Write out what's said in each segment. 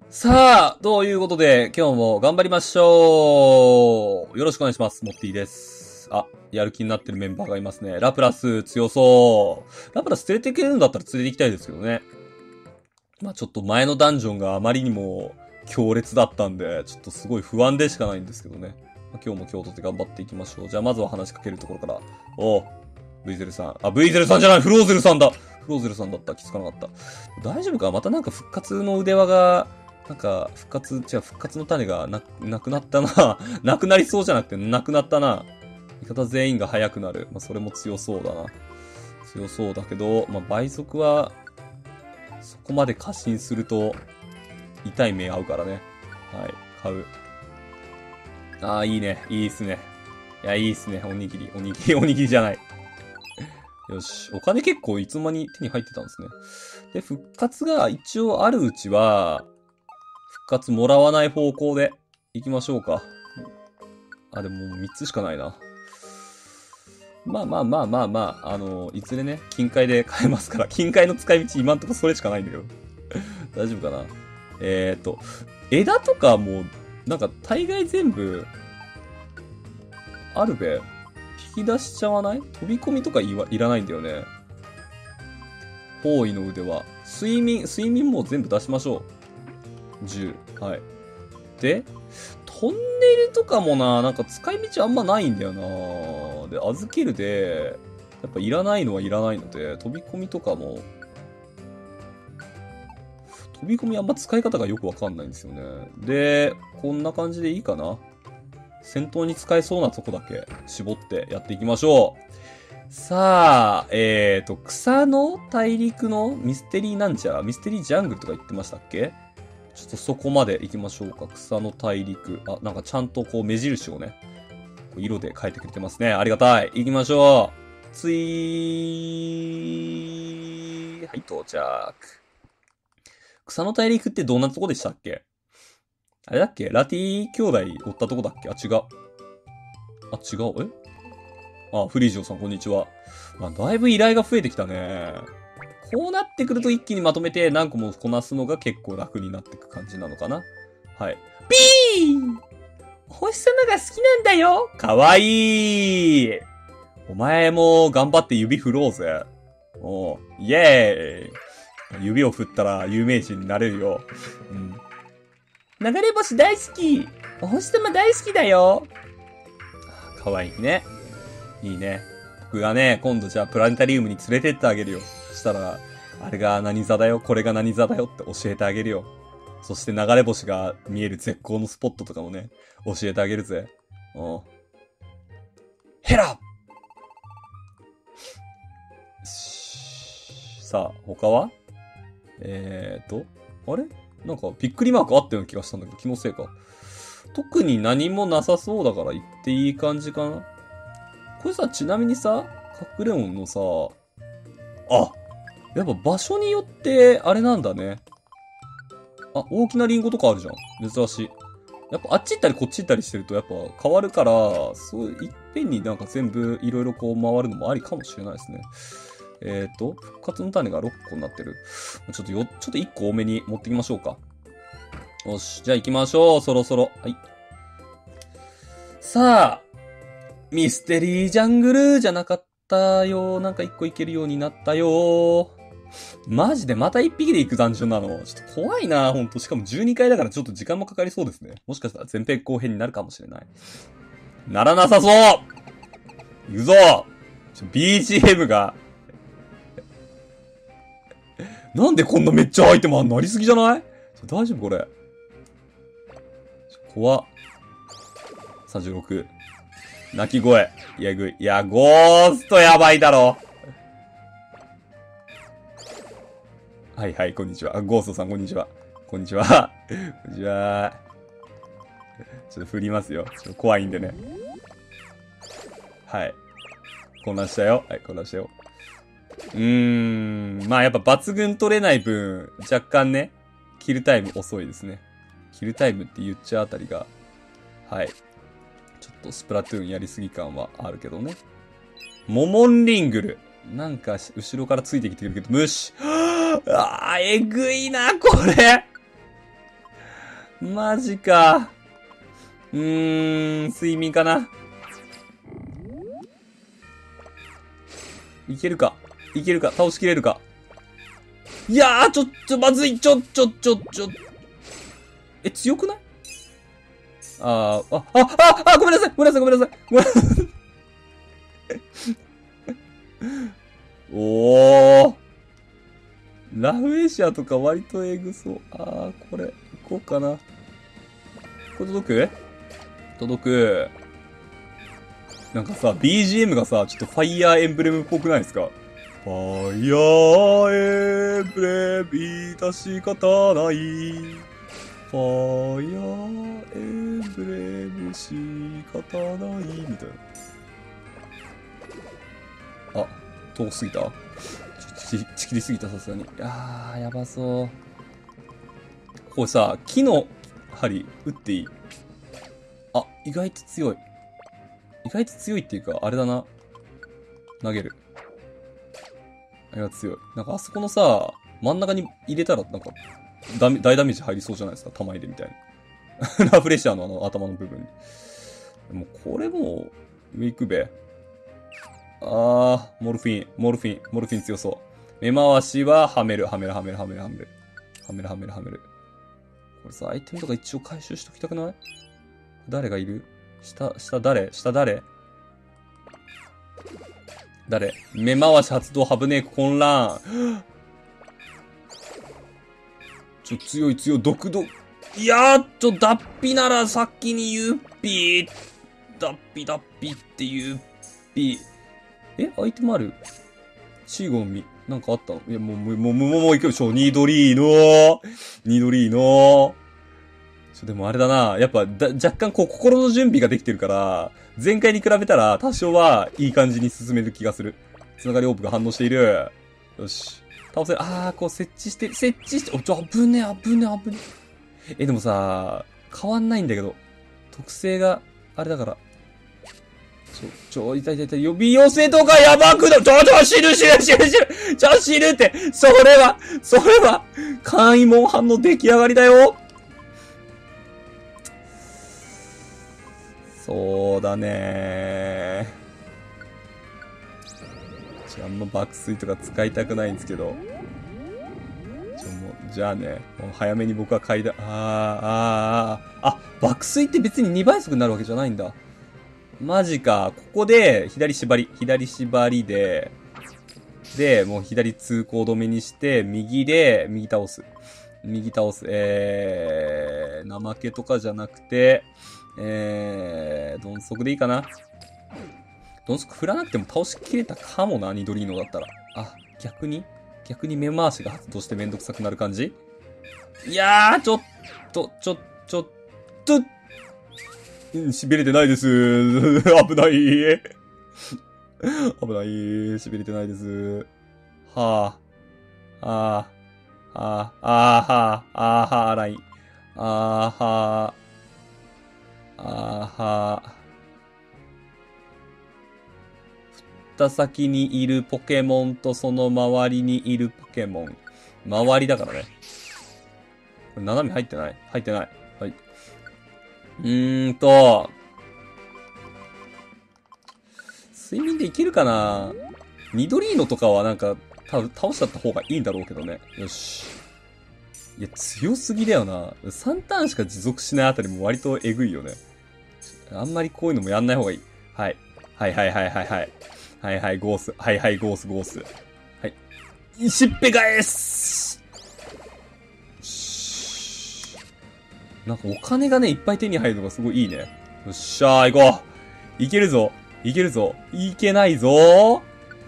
さあ、ということで、今日も頑張りましょう。よろしくお願いします。モッティです。あ、やる気になってるメンバーがいますね。ラプラス強そう。ラプラス連れてくれるんだったら連れて行きたいですけどね。まあちょっと前のダンジョンがあまりにも強烈だったんで、ちょっとすごい不安でしかないんですけどね。まあ、今日も今日とって頑張っていきましょう。じゃあまずは話しかけるところから。おう、ブイゼルさん。あ、ブイゼルさんじゃない、フローゼルさんだ。フローゼルさんだった。気づかなかった。大丈夫か？またなんか復活の腕輪が、なんか、復活の種がなくなったな。なくなりそうじゃなくて、なくなったな。味方全員が速くなる。まあ、それも強そうだな。強そうだけど、まあ、倍速は、そこまで過信すると、痛い目合うからね。はい、買う。ああ、いいね。いいっすね。いや、いいっすね。おにぎりじゃない。よし。お金結構いつの間に手に入ってたんですね。で、復活が一応あるうちは、復活もらわない方向で行きましょうか。あ、でももう3つしかないな。まあ、いずれね、金塊で買えますから、金塊の使い道今んとこそれしかないんだけど。大丈夫かな。枝とかも、なんか大概全部、あるべ。引き出しちゃわない？飛び込みとかいらないんだよね。方位の腕は。睡眠も全部出しましょう。10。はい。で、トンネルとかもなんか使い道あんまないんだよな。で、預けるで、やっぱいらないのはいらないので、飛び込みとかも、飛び込みあんま使い方がよくわかんないんですよね。で、こんな感じでいいかな。戦闘に使えそうなとこだけ絞ってやっていきましょう。さあ、草の大陸のミステリーなんちゃらミステリージャングルとか言ってましたっけ？ちょっとそこまで行きましょうか。草の大陸。あ、なんかちゃんとこう目印をね、色で変えてくれてますね。ありがたい。行きましょう。はい、到着。草の大陸ってどんなとこでしたっけ？あれだっけ？ラティ兄弟おったとこだっけ？あ、違う。あ、違う。あ、フリージョーさんこんにちは。あ、だいぶ依頼が増えてきたね。こうなってくると一気にまとめて何個もこなすのが結構楽になってく感じなのかな。はい。ピー！星様が好きなんだよ。かわいい。お前も頑張って指振ろうぜ。おう、イェーイ。指を振ったら有名人になれるよ。うん。流れ星大好き。お星様大好きだよ。かわいいね。いいね。僕がね、今度じゃあプラネタリウムに連れてってあげるよ。そしたら、あれが何座だよ、これが何座だよって教えてあげるよ。そして流れ星が見える絶好のスポットとかもね、教えてあげるぜ。うん。ヘラ！さあ、他はあれなんか、びっくりマークあったような気がしたんだけど、気のせいか。特に何もなさそうだから行っていい感じかな。これさ、ちなみにさ、カクレオンのさ、あ、やっぱ場所によって、あれなんだね。あ、大きなリンゴとかあるじゃん。珍しい。やっぱあっち行ったりこっち行ったりしてるとやっぱ変わるから、そう、いっぺんになんか全部いろいろこう回るのもありかもしれないですね。復活の種が6個になってる。ちょっと1個多めに持ってきましょうか。よし、じゃあ行きましょう。そろそろ。はい。さあ、ミステリージャングルじゃなかったよ。なんか1個いけるようになったよ。マジでまた1匹で行くダンジョンなの。ちょっと怖いな、ほんと。しかも12回だからちょっと時間もかかりそうですね。もしかしたら前編後編になるかもしれない。ならなさそう！行くぞ！BGM が。なんでこんなめっちゃアイテムあんの？ありすぎじゃない？大丈夫これ。怖っ。36。鳴き声。えぐい。いや、ゴーストやばいだろ。はいはい、こんにちは。あ、ゴーストさん、こんにちは。こんにちは。こんにちは。ちょっと振りますよ。ちょっと怖いんでね。はい。混乱したよ。はい、混乱したよ。まあやっぱ抜群取れない分、若干ね、キルタイム遅いですね。キルタイムって言っちゃうあたりが、はい。ちょっとスプラトゥーンやりすぎ感はあるけどね。モモンリングル。なんか、後ろからついてきてるけど、無視。あー、えぐいな、これ。 マジか。睡眠かな。いけるかいけるか倒しきれるか。いやー、まずい。強くない？ごめんなさい。おー。ラフエシアとか割とエグそう。これ、行こうかな。これ届く。なんかさ、BGM がさ、ちょっとファイヤーエンブレムっぽくないですか？ファイヤーエンブレム、致し方ない。ファイヤーエンブレム、仕方ない。みたいな。遠すぎた？ちきりすぎた、さすがに。やばそう。これさ、木の針、打っていい？意外と強い。意外と強いっていうか、あれだな。投げる。あれが強い。なんかあそこのさ、真ん中に入れたら、なんか、大ダメージ入りそうじゃないですか。玉入れみたいな。ラフレシアの頭の部分に。もうこれもう、上行くべ。モルフィン強そう。目回しは、はめる。これさ、アイテムとか一応回収しときたくない？誰がいる？下誰目回し発動ハブネーク混乱。強い、毒。いやー、脱皮なら先にユッピー。脱皮ってユッピー。アイテムある？チーゴンミ。なんかあったの？いや、もう行くよ。ニドリーノ。でもあれだな。やっぱ、若干心の準備ができてるから、前回に比べたら多少はいい感じに進める気がする。つながりオープが反応している。よし。倒せる。設置して、危ねえ。でもさ、変わんないんだけど。特性が、あれだから。痛い。呼び寄せとかやばくなる。死ぬって。それは、簡易モンハンの出来上がりだよ。そうだねあんま爆睡とか使いたくないんですけど。じゃあね、もう早めに僕は階段、爆睡って別に2倍速になるわけじゃないんだ。マジか。ここで、左縛りで、もう左通行止めにして、右倒す。怠けとかじゃなくて、鈍足でいいかな。鈍足振らなくても倒しきれたかもな、ニドリーノだったら。逆に目回しが発動してめんどくさくなる感じ？いやー、ちょっと、痺れてないです。危ない。痺れてないです。ライン。振った先にいるポケモンとその周りにいるポケモン。周りだからね。これ斜め入ってない。はい。睡眠でいけるかな？ニドリーノとかはなんか、倒しちゃった方がいいんだろうけどね。よし。いや、強すぎだよな。3ターンしか持続しないあたりも割とエグいよね。あんまりこういうのもやんない方がいい。はい、ゴース。はい、ゴース。はい。しっぺ返す！なんかお金がね、いっぱい手に入るのがすごいいいね。よっしゃー、行こう！いけるぞ！いけないぞ！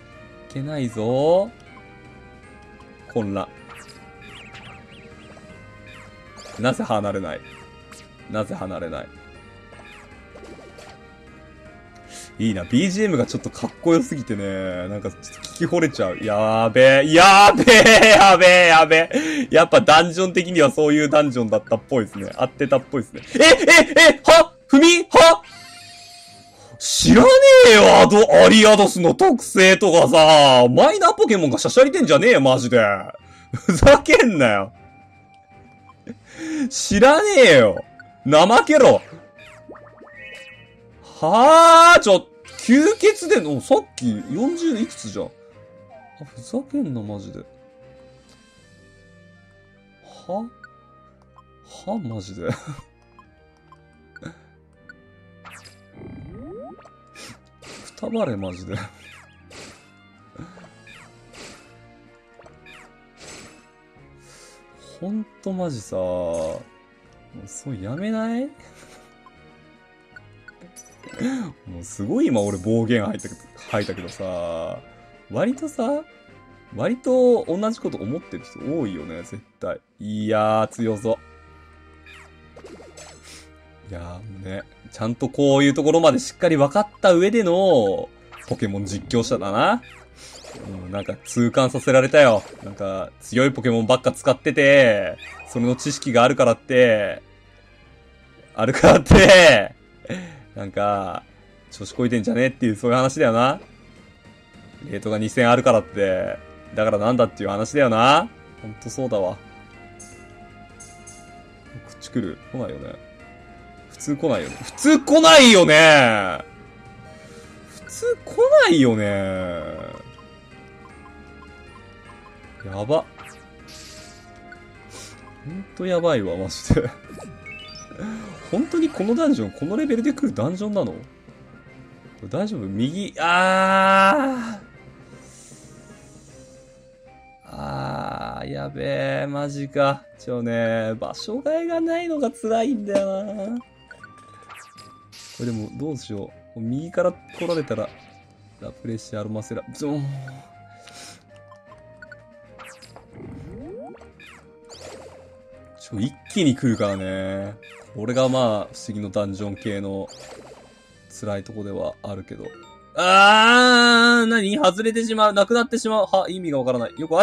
混乱。なぜ離れない？いいな。BGM がちょっとかっこよすぎてね。なんかちょっと聞き惚れちゃう。やべえ。やっぱダンジョン的にはそういうダンジョンだったっぽいですね。合ってたっぽいですね。知らねえよ、アリアドスの特性とかさ。マイナーポケモンがしゃしゃりてんじゃねえよ、マジで。ふざけんなよ。 知らねえよ。怠けろ。はぁ、吸血での、さっき40いくつじゃん。ふざけんな、マジで。マジで。くたばれ、マジで。ほんとマジさ、もうそうやめないもうすごい今俺暴言吐いたけどさ、割と同じこと思ってる人多いよね、絶対。いやー、強そう。いやー、もうね、ちゃんとこういうところまでしっかり分かった上での、ポケモン実況者だな。なんか痛感させられたよ。なんか強いポケモンばっか使ってて、それの知識があるからって、なんか、調子こいてんじゃねっていうそういう話だよな。レートが2000あるからって、だからなんだっていう話だよな。ほんとそうだわ。こっち来る？来ないよね。普通来ないよね。普通来ないよね。やば。ほんとやばいわ、マジで。本当にこのダンジョン、このレベルで来るダンジョンなの？大丈夫？右、やべえ、マジか。場所替えがないのが辛いんだよな。これでも、どうしよう。右から来られたら、ラプレッシャーアロマセラ、一気に来るからね。これがまあ、不思議のダンジョン系の辛いとこではあるけど。何？外れてしまう。なくなってしまう。意味がわからない。もう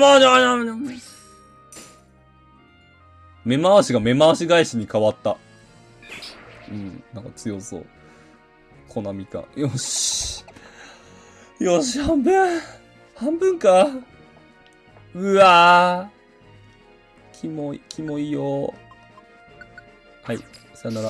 目回しが目回し返しに変わった。なんか強そう。コナミか。よし、半分か。うわぁ。キモいよ。はい、さよなら。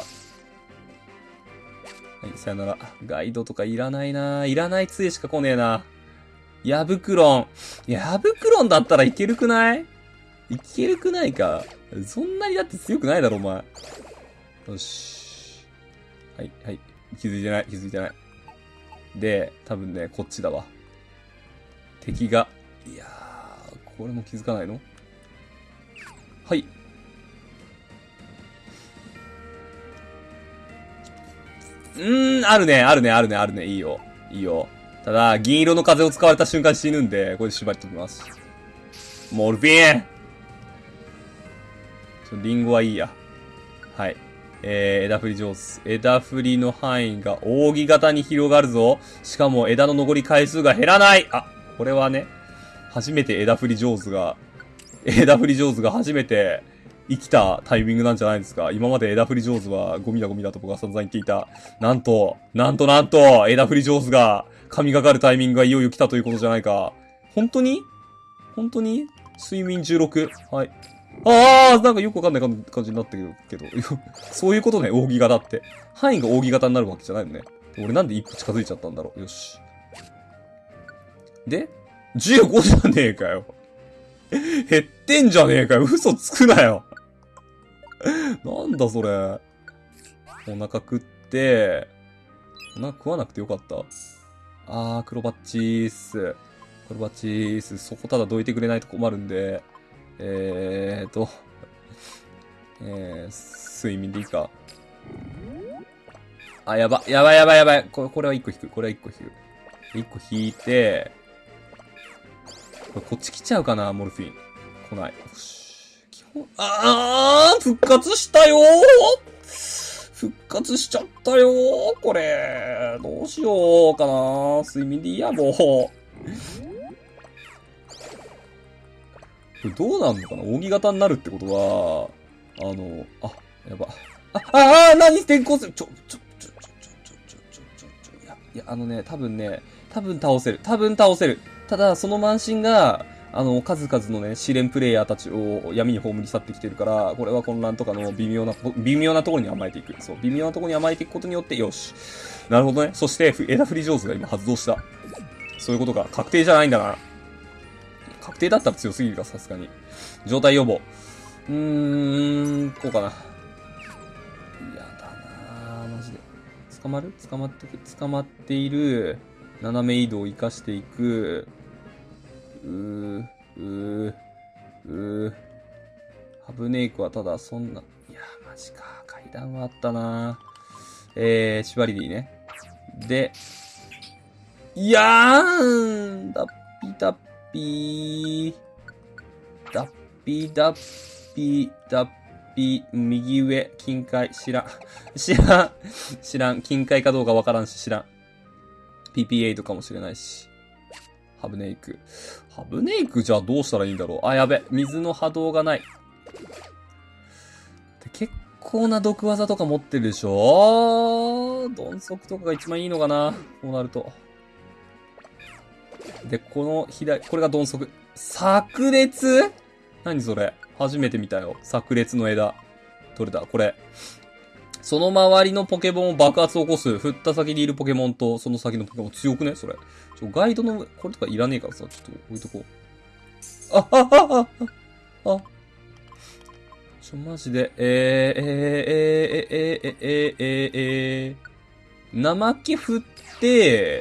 さよなら。ガイドとかいらないな。いらない杖しか来ねえな。ヤブクロンだったらいけるくない？いけるくないか。そんなにだって強くないだろ、お前。よし。はい。気づいてない。で、多分ね、こっちだわ。敵が。いやー、これも気づかないの？はい。あるね。いいよ。ただ、銀色の風を使われた瞬間死ぬんで、これで縛りときます。モルフィン！リンゴはいいや。はい。枝振り上手。枝振りの範囲が扇形に広がるぞ。しかも枝の残り回数が減らない。これはね、初めて枝振り上手が初めて生きたタイミングなんじゃないですか。今まで枝振り上手はゴミだと僕は散々言っていた。なんと、枝振り上手が神がかるタイミングがいよいよ来たということじゃないか。本当に睡眠16。はい。なんかよくわかんない感じになってるけど。そういうことね、扇形って。範囲が扇形になるわけじゃないのね。俺なんで一歩近づいちゃったんだろう。よし。で ?15 じゃねえかよ。減ってんじゃねえかよ。嘘つくなよ。なんだそれ。お腹食って、お腹食わなくてよかった。クロバッチース。そこただどいてくれないと困るんで。睡眠でいいか。やばい。これは一個引く。一個引いて、こっち来ちゃうかな、モルフィン。来ない。よし。復活したよしちゃったよこれ。どうしようかな。睡眠でいいや、もう。これどうなんのかな？扇形になるってことは、やば。何転校する？多分倒せる。ただ、その慢心が、 数々のね、試練プレイヤーたちを闇に葬り去ってきてるから、これは混乱とかの微妙なところに甘えていく。そう、微妙なところに甘えていくことによって、よし。なるほどね。そして、枝振り上手が今発動した。そういうことか。確定じゃないんだな。確定だったら強すぎるか、さすがに。状態予防。こうかな。やだなぁ、マジで。捕まっている。斜め移動を活かしていく。ハブネイクはただそんな、いや、マジか。階段はあったな縛りでいいね。で、いやーんダッピダッピー。ダッピダッピー、ダッピー、右上、近海、知らん。近海かどうかわからんし、知らん。PP8 かもしれないし。ハブネイク。ハブネイクじゃあどうしたらいいんだろう。あ、やべ。水の波動がない。で結構な毒技とか持ってるでしょ？鈍足とかが一番いいのかな？こうなると。で、これが鈍足。炸裂？何それ？初めて見たよ。炸裂の枝。どれだ？これ。その周りのポケモンを爆発を起こす。振った先にいるポケモンと、その先のポケモン強くね？それ。ガイドの、これとかいらねえからさ、ちょっと置いとこう。マジで、怠け振って、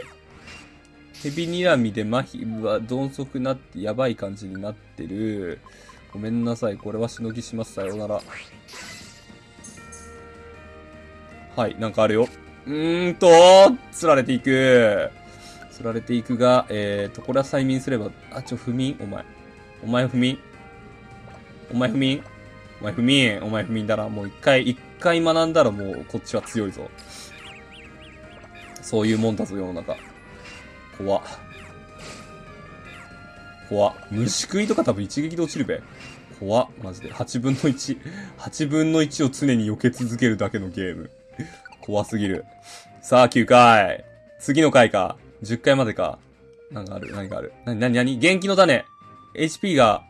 ヘビ睨みで麻痺は鈍足になってやばい感じになってる。ごめんなさい。これはしのぎします。さようなら。はい、なんかあるよ。釣られていく。釣られていくが、これは催眠すれば、不眠お前不眠だな。もう一回学んだらもうこっちは強いぞ。そういうもんだぞ、世の中。怖っ。虫食いとか多分一撃で落ちるべ。怖っ。マジで。8分の1を常に避け続けるだけのゲーム。怖すぎる。さあ、9回。次の回か。10回までか。何がある何元気の種。HP が、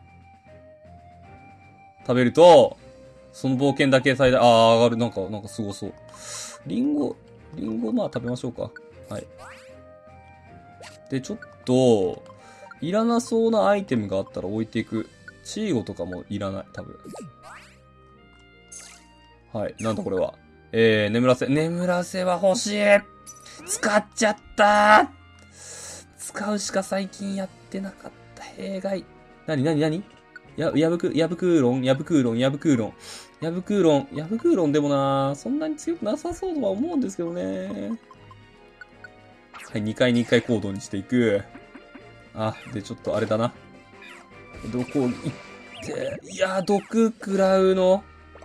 食べると、その冒険だけ最大、上がる。なんかすごそう。リンゴまあ食べましょうか。はい。で、ちょっと、いらなそうなアイテムがあったら置いていく。チーゴとかもいらない、多分。はい。なんだこれは。眠らせは欲しい。使っちゃった使うしか最近やってなかった。弊害。ヤブクーロンでもなそんなに強くなさそうとは思うんですけどね。はい、2回行動にしていく。で、ちょっとあれだな。どこ行って、いや、毒食らうの。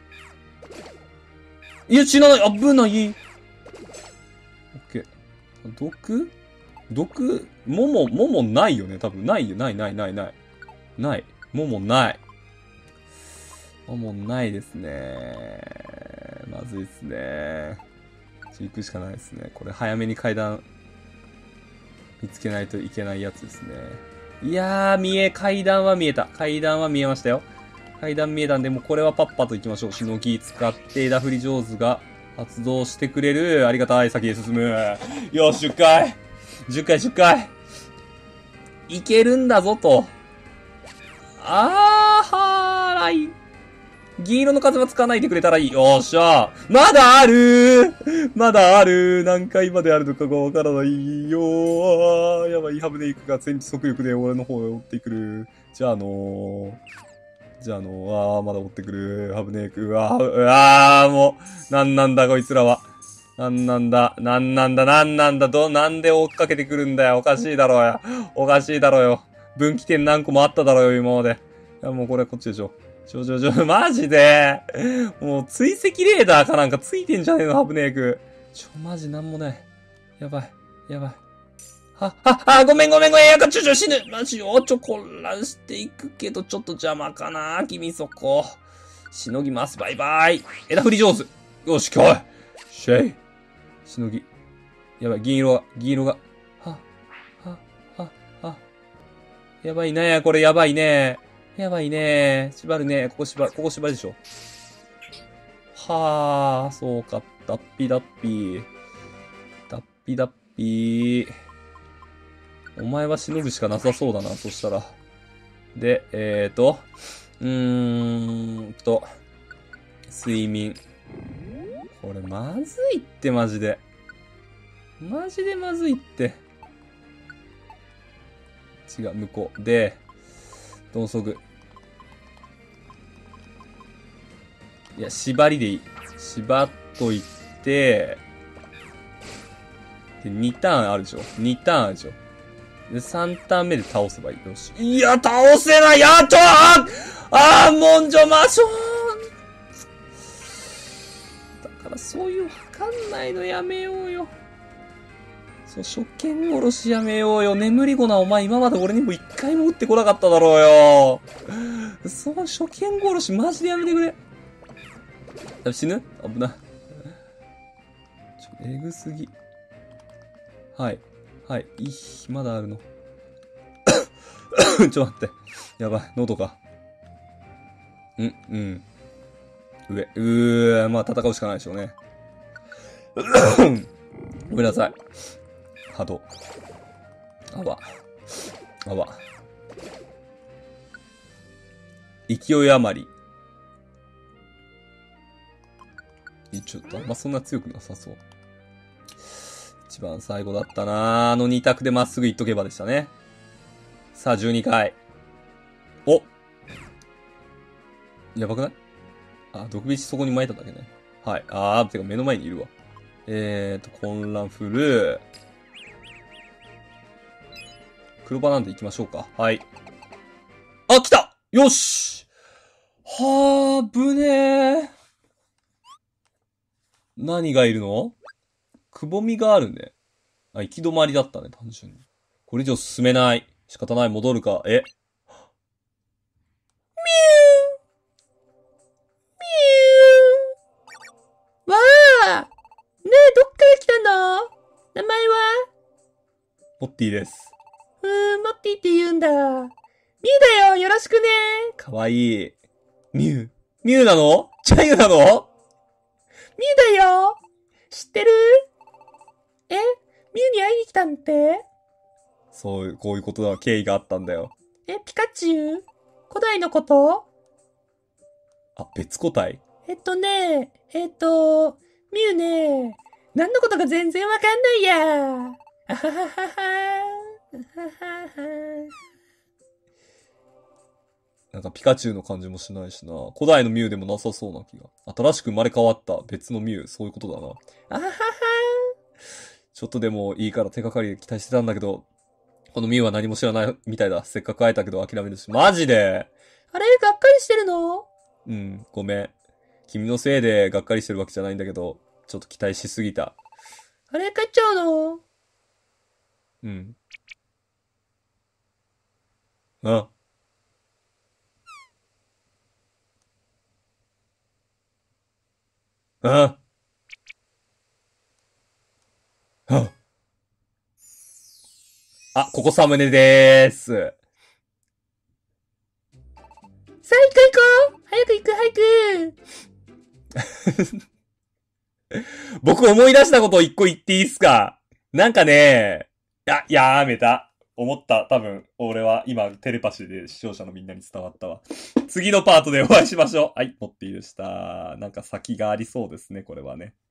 いや、死なない。危ない。オッケー。毒ももないよね。多分ないよ。ない。ももない。ももないですね。まずいですね。行くしかないですね。これ早めに階段見つけないといけないやつですね。いやー、階段は見えた。階段は見えましたよ。階段見えたんで、もうこれはパッパと行きましょう。しのぎ使って枝振り上手が発動してくれる。ありがたい。先へ進む。よし、10回。いけるんだぞと。銀色の風は使わないでくれたらいい。よっしゃ。まだある。何回まであるのかがわからないよ。やばい。ハブネイクが全速力で俺の方へ追ってくる。まだ追ってくる。ハブネイク。もう。なんなんだ、こいつらは。なんだ。なんで追っかけてくるんだよ。おかしいだろうよ。分岐点何個もあっただろうよ、今まで。いや、もうこれこっちでしょ。マジで。もう追跡レーダーかなんかついてんじゃねえの、ハブネイク。マジなんもない。やばい。ごめん。死ぬ。マジよ。混乱していくけど、ちょっと邪魔かな。君そこ。しのぎます。バイバイ。枝振り上手。よし、来い。シェイ。しのぎ。やばい、銀色が。 やばいね。これやばいね。やばいね。縛るね。ここ縛るでしょ。はあ、そうか。ダッピダッピ。ダッピダッピ。お前はしのぐしかなさそうだな、そしたら。で、睡眠。これまずいってマジで。マジでまずいって。違う、向こう。で、鈍足。いや、縛りでいい。縛っといて、で、2ターンあるでしょ ?2 ターンあるでしょで、3ターン目で倒せばいい。よし。いや、倒せないやっとモンジョマションだからそういうわかんないのやめようよ。そう、初見殺しやめようよ。眠り粉なお前今まで俺にも一回も撃ってこなかっただろうよ。そう、初見殺しマジでやめてくれ。死ぬ危ない。えぐすぎ。はい。はい。まだあるの。ちょっと待って。やばい。喉が。うん。まあ戦うしかないでしょうね。ごめんなさい。波動。勢い余り。ちょっとあんまそんな強くなさそう。一番最後だったなぁ。2択でまっすぐ行っとけばでしたね。さあ、12回。おやばくない？毒菱そこに巻いただけね。はい。てか目の前にいるわ。混乱フル。黒場なんで行きましょうか。はい。来たよしぶねー。何がいるの？くぼみがあるね。行き止まりだったね、単純に。これ以上進めない。仕方ない、戻るか。ミューわあねえ、どっから来たの？名前は？モッティです。モッティって言うんだ。ミューだよ、よろしくね。かわいい。ミューなの？チャイユなの？ミューだよ。知ってる？ミューに会いに来たんってそう、こういうことだ。経緯があったんだよ。ピカチュウ？古代のこと？別個体？ミューね、何のことか全然わかんないや。あはははは。なんかピカチュウの感じもしないしな。古代のミュウでもなさそうな気が。新しく生まれ変わった別のミュウ。そういうことだな。あははは。ちょっとでもいいから手がかり期待してたんだけど、このミュウは何も知らないみたいだ。せっかく会えたけど諦めるし。マジで？あれがっかりしてるの？ごめん。君のせいでがっかりしてるわけじゃないんだけど、ちょっと期待しすぎた。あれ帰っちゃうの？うん。ここサムネでーす。さあ行こう早く僕思い出したことを一個言っていいっすか？なんかね、やめた。思った。多分、俺は今テレパシーで視聴者のみんなに伝わったわ。次のパートでお会いしましょう。はい、モッティでした。なんか先がありそうですね、これはね。